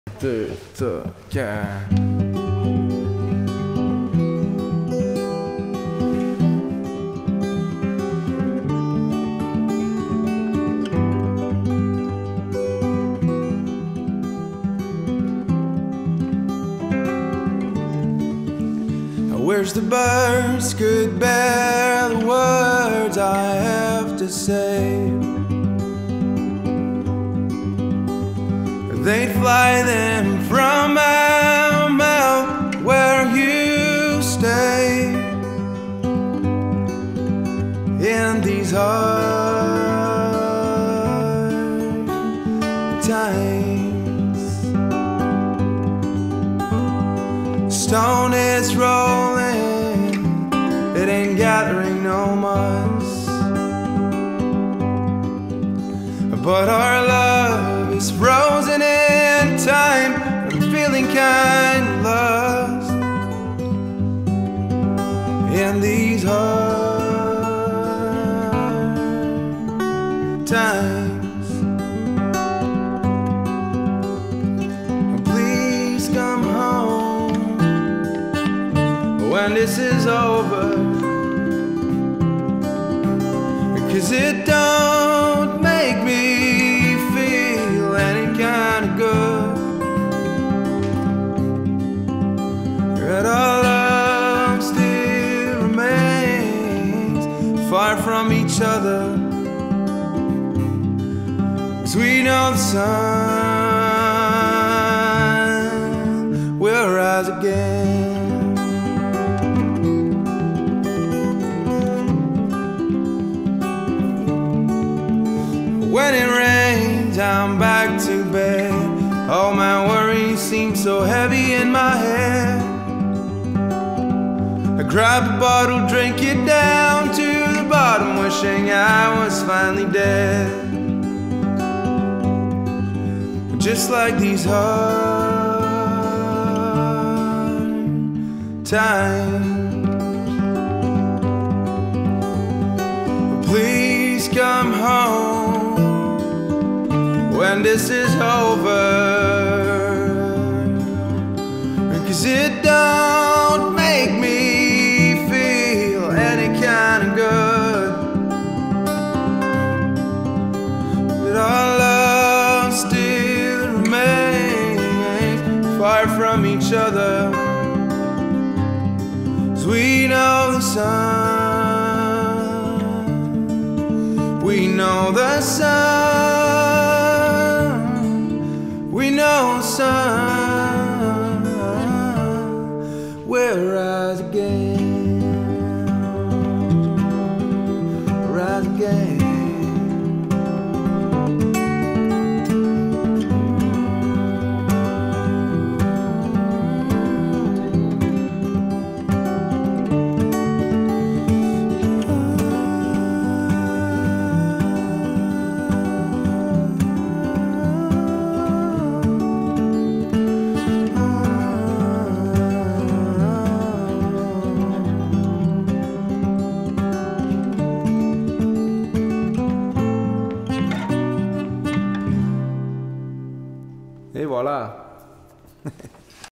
Wish the birds could bear the words I have to say. They'd fly them from our mouth where you stay. In these hard times, stone is rolling, it ain't gathering no moss, but our love is frozen in time. I'm feeling kind of lost in these hard times. Please come home when this is over, 'cause it don't make me feel any kind of good that our love still remains far from each other, 'cause we know the sun will rise again. When it rains, I'm back to bed. All my worries seem so heavy in my head. I grab a bottle, drink it down to the bottom, wishing I was finally dead. Just like these hard times. Please come home when this is over, 'cause it don't make me feel any kind of good that our love still remains far from each other, 'cause we know the sun, we know the sun, we know the sun will rise again, rise again. Et voilà.